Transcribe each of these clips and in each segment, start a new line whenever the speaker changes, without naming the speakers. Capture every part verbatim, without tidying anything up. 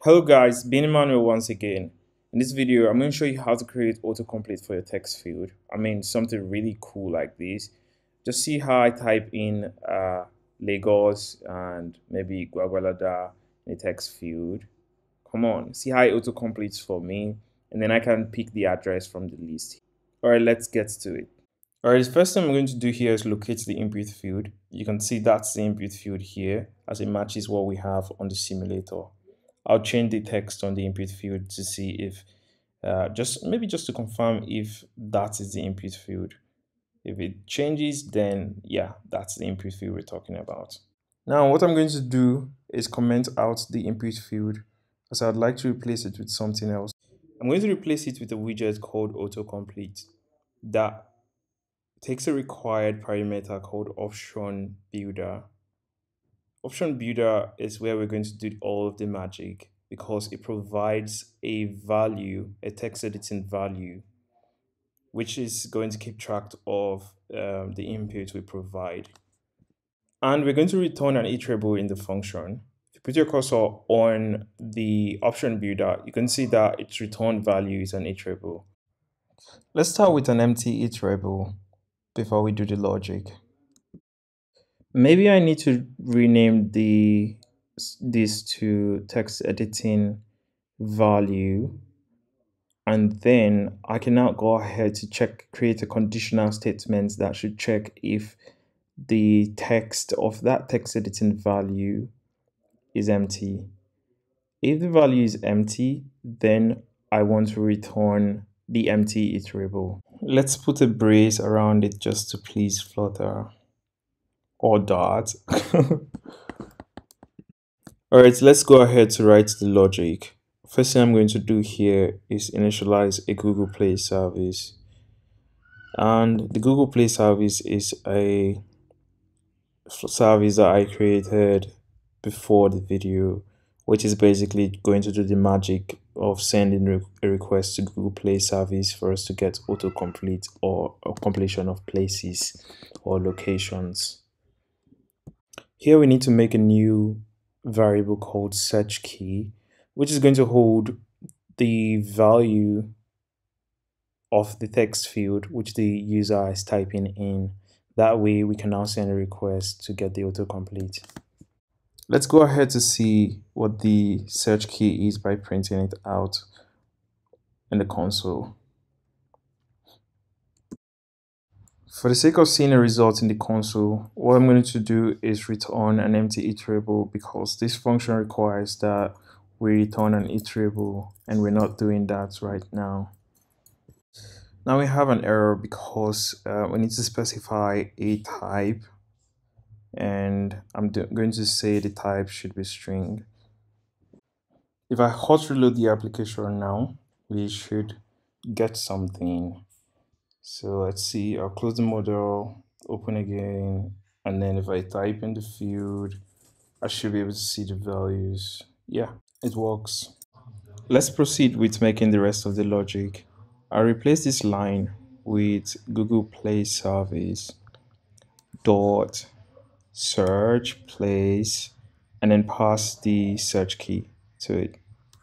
Hello guys, Ben Emmanuel once again. In this video, I'm going to show you how to create autocomplete for your text field. I mean, something really cool like this. Just see how I type in uh, Lagos and maybe Guagualada in the text field. Come on, see how it autocompletes for me. And then I can pick the address from the list. Alright, let's get to it. Alright, the first thing I'm going to do here is locate the input field. You can see that's the input field here as it matches what we have on the simulator. I'll change the text on the input field to see if, uh, just maybe just to confirm if that is the input field. If it changes, then yeah, that's the input field we're talking about. Now, what I'm going to do is comment out the input field as I'd like to replace it with something else. I'm going to replace it with a widget called Autocomplete that takes a required parameter called option builder. Option builder is where we're going to do all of the magic because it provides a value, a text editing value, which is going to keep track of um, the input we provide. And we're going to return an iterable in the function. If you put your cursor on the option builder, you can see that its return value is an iterable. Let's start with an empty iterable before we do the logic. Maybe I need to rename the this to text editing value, and then I can now go ahead to check create a conditional statement that should check if the text of that text editing value is empty. If the value is empty, then I want to return the empty iterable. Let's put a brace around it just to please Flutter. Or Dart. Alright, let's go ahead to write the logic. First thing I'm going to do here is initialize a Google Play service. And the Google Play service is a service that I created before the video, which is basically going to do the magic of sending a request to Google Play service for us to get autocomplete or a completion of places or locations. Here we need to make a new variable called search key, which is going to hold the value of the text field which the user is typing in. That way we can now send a request to get the autocomplete. Let's go ahead to see what the search key is by printing it out in the console. For the sake of seeing a result in the console, what I'm going to do is return an empty iterable because this function requires that we return an iterable and we're not doing that right now. Now we have an error because uh, we need to specify a type, and I'm going to say the type should be string. If I hot reload the application now, we should get something. So let's see, I'll close the model, open again, and then if I type in the field, I should be able to see the values. Yeah, it works. Let's proceed with making the rest of the logic. I'll replace this line with Google Play service dot search place and then pass the search key to it.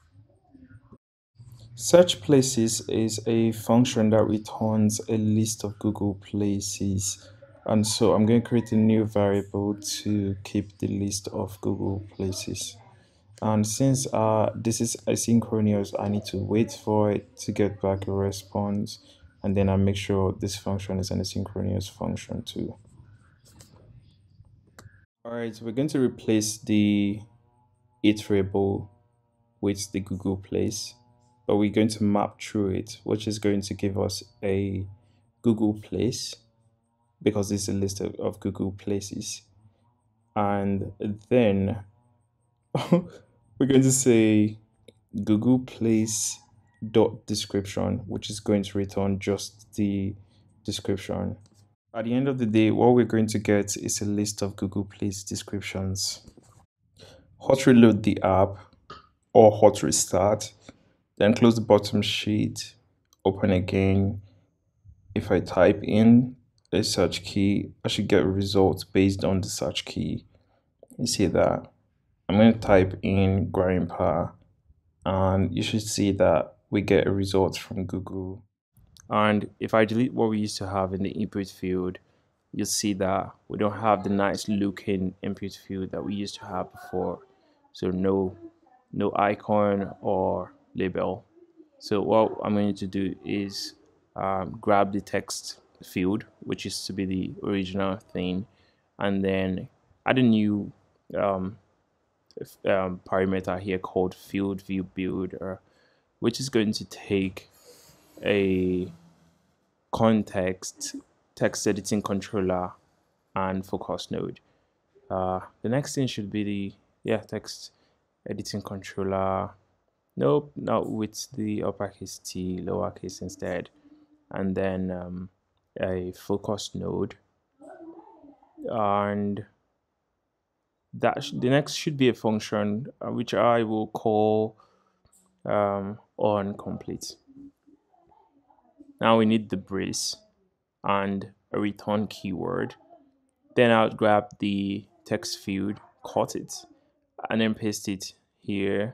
Search places is a function that returns a list of Google places, and so I'm going to create a new variable to keep the list of Google places. And since uh, this is asynchronous, I need to wait for it to get back a response, and then I make sure this function is an asynchronous function too. All right, so we're going to replace the iterable with the Google place, but we're going to map through it, which is going to give us a Google place because this is a list of, of Google places. And then we're going to say Google place dot description, which is going to return just the description. At the end of the day, what we're going to get is a list of Google Place descriptions. Hot reload the app or hot restart, then close the bottom sheet, open again. If I type in a search key, I should get results based on the search key. You see that? I'm going to type in grandpa and you should see that we get a result from Google. And if I delete what we used to have in the input field, you'll see that we don't have the nice looking input field that we used to have before. So no, no icon or label. So what I'm going to do is um, grab the text field, which is to be the original thing, and then add a new um, um, parameter here called field view builder, which is going to take a context, text editing controller, and focus node. Uh, the next thing should be the yeah text editing controller. Nope, not with the uppercase T, lowercase instead, and then um, a focus node, and that sh the next should be a function uh, which I will call um, on complete. Now we need the brace and a return keyword. Then I'll grab the text field, cut it, and then paste it here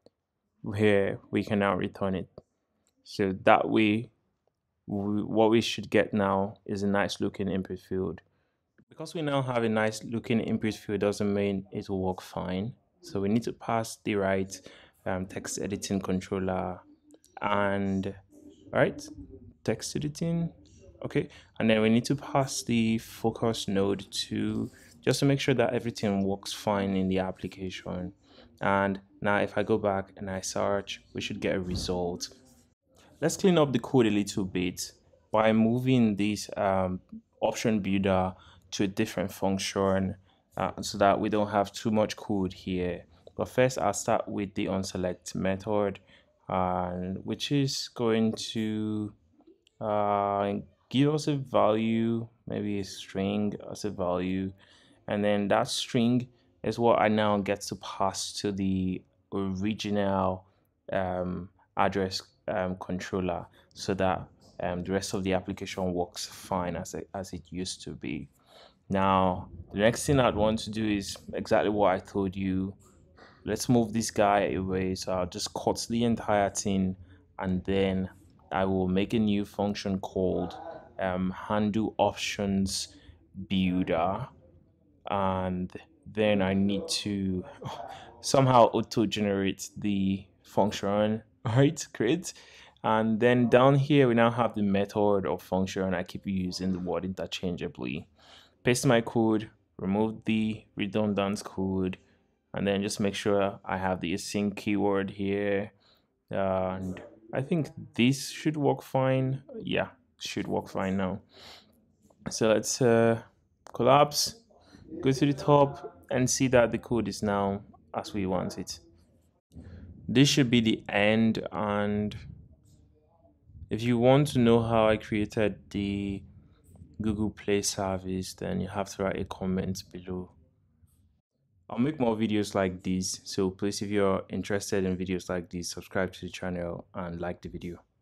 where we can now return it. So that way, we, what we should get now is a nice looking input field. Because we now have a nice looking input field doesn't mean it will work fine. So we need to pass the right um, text editing controller and right text editing. Okay, and then we need to pass the focus node to just to make sure that everything works fine in the application. And now if I go back and I search, we should get a result. Let's clean up the code a little bit by moving this um, option builder to a different function uh, so that we don't have too much code here. But first I'll start with the onSelect method, uh, which is going to uh, give us a value, maybe a string as a value, and then that string is what I now get to pass to the original um, address um, controller so that um, the rest of the application works fine as it, as it used to be. Now, the next thing I'd want to do is exactly what I told you. Let's move this guy away. So I'll just cut the entire thing and then I will make a new function called um, handle options builder, and then I need to somehow auto generate the function, right? Create. And then down here, we now have the method or function. I keep using the word interchangeably. Paste my code, remove the redundant code, and then just make sure I have the async keyword here. And I think this should work fine. Yeah, should work fine now. So let's uh, collapse, go to the top, and see that the code is now as we want it. This should be the end, and if you want to know how I created the Google Play service, then you have to write a comment below. I'll make more videos like these, so please, if you're interested in videos like these, subscribe to the channel and like the video.